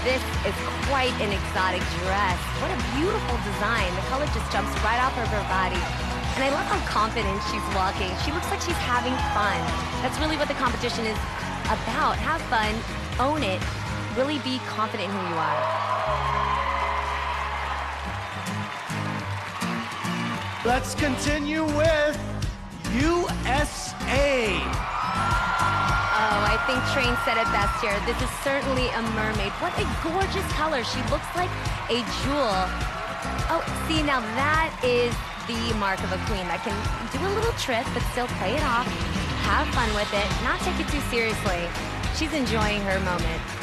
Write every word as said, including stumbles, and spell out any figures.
This is quite an exotic dress. What a beautiful design. The color just jumps right off of her body. And I love how confident she's walking. She looks like she's having fun. That's really what the competition is about. Have fun, own it, really be confident in who you are. Let's continue with U S A. Oh, I think Train said it best here. This is certainly a mermaid. What a gorgeous color. She looks like a jewel. Oh, see, now that is the mark of a queen that can do a little trick, but still play it off, have fun with it, not take it too seriously. She's enjoying her moment.